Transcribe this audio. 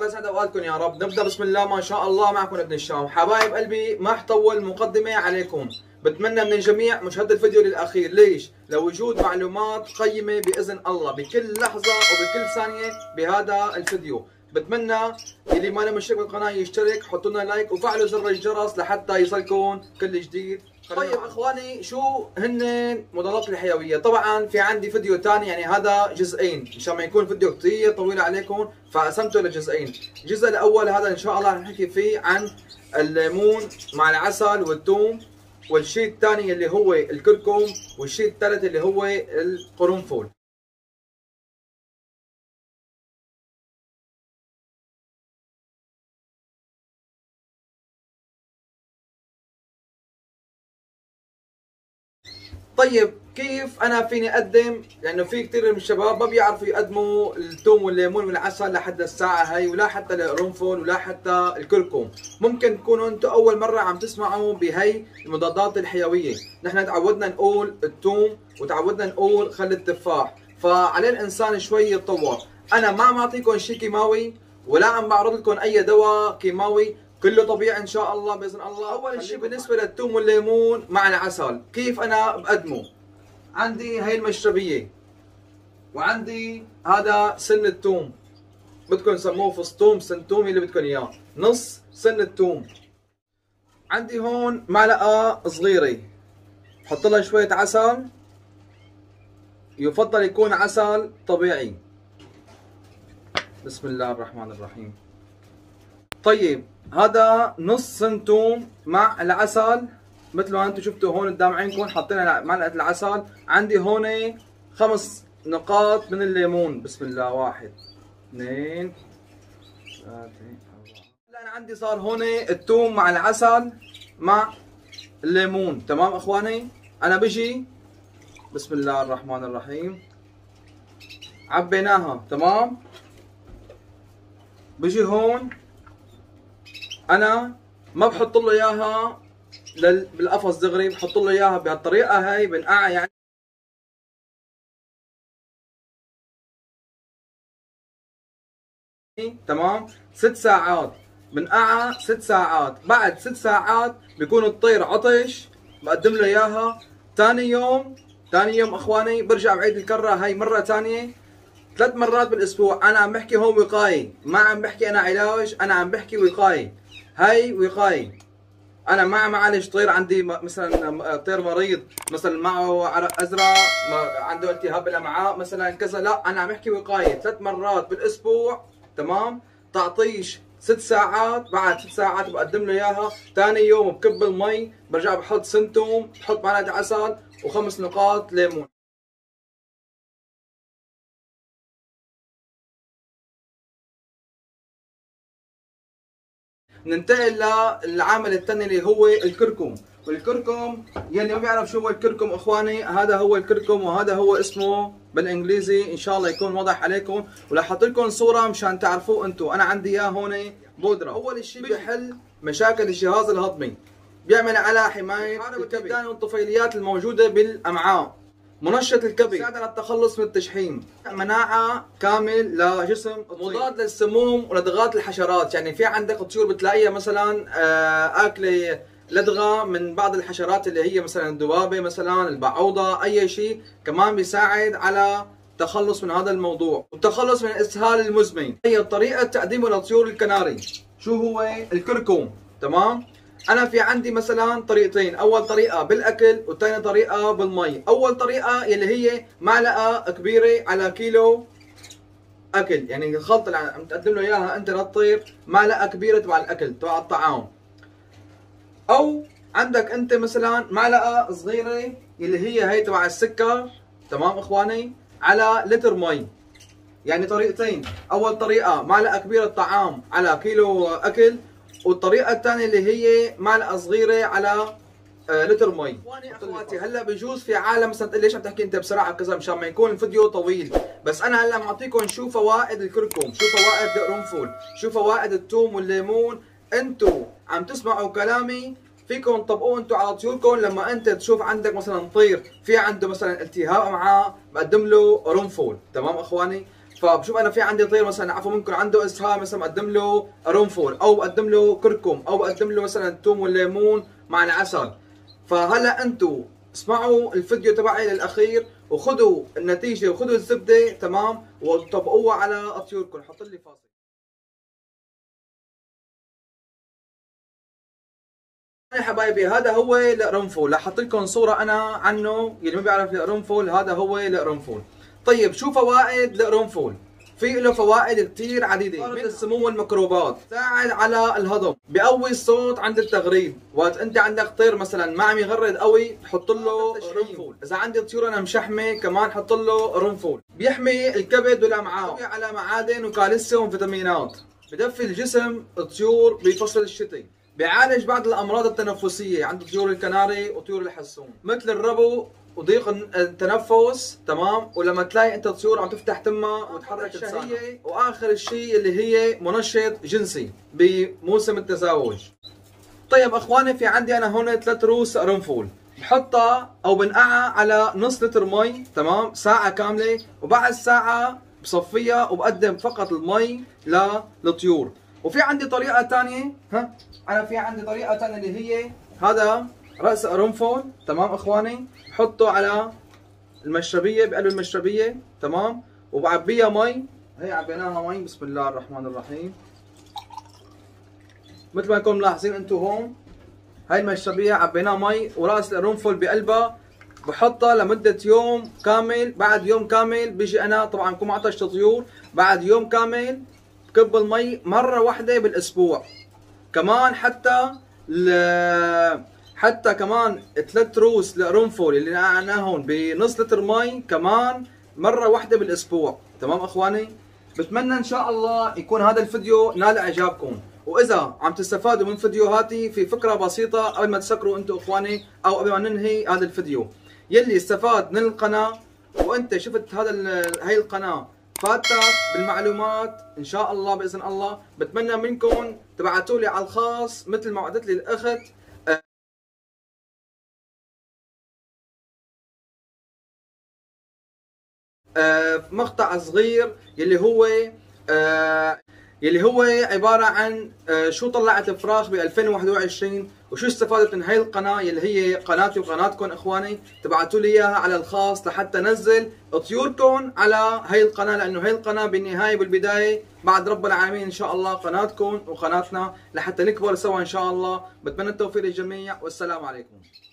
الله يسعد اوقاتكم يا رب. نبدا بسم الله ما شاء الله. معكم ابن الشام. حبايب قلبي ما حطول مقدمه عليكم، بتمنى من الجميع مشاهده الفيديو للاخير. ليش؟ لوجود معلومات قيمه باذن الله بكل لحظه وبكل ثانيه بهذا الفيديو. بتمنى اللي ما مشترك بالقناه يشترك، حطوا لنا لايك وفعلوا زر الجرس لحتى يصلكم كل جديد. طيب اخواني، شو هن مضادات الحيويه؟ طبعا في عندي فيديو ثاني، يعني هذا جزئين مشان ما يكون فيديو كثير طويل عليكم، فقسمته لجزئين. الجزء الاول هذا ان شاء الله رح نحكي فيه عن الليمون مع العسل والثوم، والشيء الثاني اللي هو الكركم، والشيء الثالث اللي هو القرنفل. طيب كيف انا فيني اقدم؟ لانه في كثير من الشباب ما بيعرفوا يقدموا الثوم والليمون والعسل لحد الساعه هي، ولا حتى القرنفل ولا حتى الكركم. ممكن تكونوا انتم اول مره عم تسمعوا بهي المضادات الحيويه. نحن تعودنا نقول الثوم وتعودنا نقول خل التفاح، فعليه الانسان شوي يتطور. انا ما عم اعطيكم شيء كيماوي ولا عم بعرض لكم اي دواء كيماوي، كله طبيعي ان شاء الله باذن الله. اول شيء بالنسبه للثوم والليمون مع العسل، كيف انا بقدمه؟ عندي هي المشربيه، وعندي هذا سن الثوم، بدكم تسموه فص سن ثوم اللي بدكم اياه، نص سن الثوم. عندي هون معلقه صغيره، بحط لها شويه عسل، يفضل يكون عسل طبيعي. بسم الله الرحمن الرحيم. طيب هذا نص سن ثوم مع العسل، مثل ما انتم شفتوا هون قدام عينكم حطينا معلقه العسل. عندي هون 5 نقاط من الليمون. بسم الله، 1 2 3 4. هلا انا عندي صار هون الثوم مع العسل مع الليمون. تمام اخواني؟ انا بجي بسم الله الرحمن الرحيم، عبيناها. تمام، بجي هون انا ما بحط له اياها بالقفص دغري، بحط له اياها بهالطريقه هاي، بنقعها يعني تمام 6 ساعات، بنقعها 6 ساعات. بعد 6 ساعات بيكون الطير عطش، بقدم له اياها. ثاني يوم اخواني برجع بعيد الكره هاي مره ثانيه. 3 مرات بالاسبوع. انا عم بحكي هون وقايه، ما عم بحكي انا علاج، انا عم بحكي وقايه. هاي وقايه. انا ما عم اعالج طير عندي مثلا طير مريض مثلا معه عرق ازرق، عنده التهاب بالامعاء مثلا كذا، لا انا عم احكي وقايه. 3 مرات بالاسبوع. تمام، تعطيش 6 ساعات. بعد 6 ساعات بقدم له اياها. ثاني يوم بكب المي، برجع بحط سن ثوم، بحط معلقه عسل و5 نقاط ليمون. ننتقل للعامل الثاني اللي هو الكركم. والكركم يلي ما بيعرف شو هو الكركم اخواني، هذا هو الكركم، وهذا هو اسمه بالانجليزي. ان شاء الله يكون واضح عليكم، ورح احط لكم صوره مشان تعرفوه انتم. انا عندي اياه هون بودره. اول شيء بيحل مشاكل الجهاز الهضمي، بيعمل على حمايه الكبد والطفيليات الموجوده بالامعاء، منشط الكبد، بيساعد على التخلص من التشحيم، مناعه كامل لجسم، مضاد للسموم ولدغات الحشرات. يعني في عندك طيور بتلاقيها مثلا اكله لدغه من بعض الحشرات اللي هي مثلا الذبابه، مثلا البعوضه، اي شيء، كمان بيساعد على التخلص من هذا الموضوع والتخلص من الاسهال المزمن. هي طريقه تقديمه لطيور الكناري. شو هو الكركم؟ تمام، انا في عندي مثلا طريقتين، اول طريقه بالاكل وثاني طريقه بالمي. اول طريقه اللي هي معلقه كبيره على كيلو اكل، يعني الخلطه اللي عم تقدم له اياها انت للطير، معلقه كبيره تبع الاكل تبع الطعام. او عندك انت مثلا معلقه صغيره اللي هي تبع السكر. تمام اخواني، على لتر مي. يعني طريقتين، اول طريقه معلقه كبيره طعام على كيلو اكل، والطريقه الثانيه اللي هي معلقه صغيره على لتر مي. اخواتي هلا بجوز في عالم مثلا تقول ليش عم تحكي انت بسرعه كذا مشان ما يكون الفيديو طويل، بس انا هلا معطيكم شو فوائد الكركم، شو فوائد القرنفل، شو فوائد الثوم والليمون. انتم عم تسمعوا كلامي، فيكم تطبقوه انتم على طيوركم. لما انت تشوف عندك مثلا طير في عنده مثلا التهاب امعاء، بقدم له قرنفل. تمام اخواني؟ فبشوف انا في عندي طير مثلا عفوا منكم عنده اسهال، مثلا بقدم له قرنفل او بقدم له كركم او بقدم له مثلا الثوم والليمون مع العسل. فهلا انتم اسمعوا الفيديو تبعي للاخير وخذوا النتيجه وخذوا الزبده تمام وطبقوها على طيوركم. حط لي فاصل. يا حبايبي هذا هو القرنفل، رح احط لكم صوره انا عنه، اللي ما بيعرف القرنفل هذا هو القرنفل. طيب شو فوائد القرنفل؟ في له فوائد كثير عديده، من السموم والميكروبات، بيساعد على الهضم، بقوي الصوت عند التغريد، وقت انت عندك طير مثلا ما عم يغرد قوي بحط له قرنفل، اذا عندي طيور انا مشحمه كمان حط له قرنفل، بيحمي الكبد والامعاء، بيحتوي على معادن وكالسيوم وفيتامينات، بدفي الجسم الطيور بفصل الشتاء، بيعالج بعض الامراض التنفسيه عند طيور الكناري وطيور الحسون مثل الربو وضيق التنفس تمام. ولما تلاقي انت طيور عم تفتح تمها وتحرك الشهيه. واخر الشيء اللي هي منشط جنسي بموسم التزاوج. طيب اخواني في عندي انا هون 3 روس قرنفل، بحطها او بنقعها على نص لتر مي تمام ساعه كامله، وبعد ساعه بصفيها وبقدم فقط المي للطيور. وفي عندي طريقه ثانيه، انا في عندي طريقه ثانيه اللي هي هذا راس قرنفل تمام اخواني، بحطه على المشربيه بقلب المشربيه تمام، وبعبيها مي. هي عبيناها مي، بسم الله الرحمن الرحيم. مثل ما انكم ملاحظين انتم هون، هاي المشربيه عبيناها مي وراس القرنفل بقلبها، بحطها لمده يوم كامل. بعد يوم كامل بيجي انا طبعا بكون عطشت طيور، بعد يوم كامل بكب المي مره واحده بالاسبوع. كمان حتى كمان 3 روس القرنفل اللي نقعناهم بنص لتر مي كمان مره واحده بالاسبوع تمام اخواني. بتمنى ان شاء الله يكون هذا الفيديو نال اعجابكم، واذا عم تستفادوا من فيديوهاتي في فكره بسيطه قبل ما تسكروا انتم اخواني او قبل ما ننهي هذا الفيديو، يلي استفاد من القناه وانت شفت هاي القناه فاتك بالمعلومات ان شاء الله باذن الله، بتمنى منكم تبعتوا لي على الخاص مثل ما وعدت لي الاخت مقطع صغير يلي هو عباره عن شو طلعت فراخ ب 2021 وشو استفادت من هاي القناه يلي هي قناتي وقناتكم اخواني. تبعتوا لي اياها على الخاص لحتى انزل طيوركم على هاي القناه، لانه هاي القناه بالنهايه بالبدايه بعد رب العالمين ان شاء الله قناتكم وقناتنا لحتى نكبر سوا ان شاء الله. بتمنى التوفيق للجميع والسلام عليكم.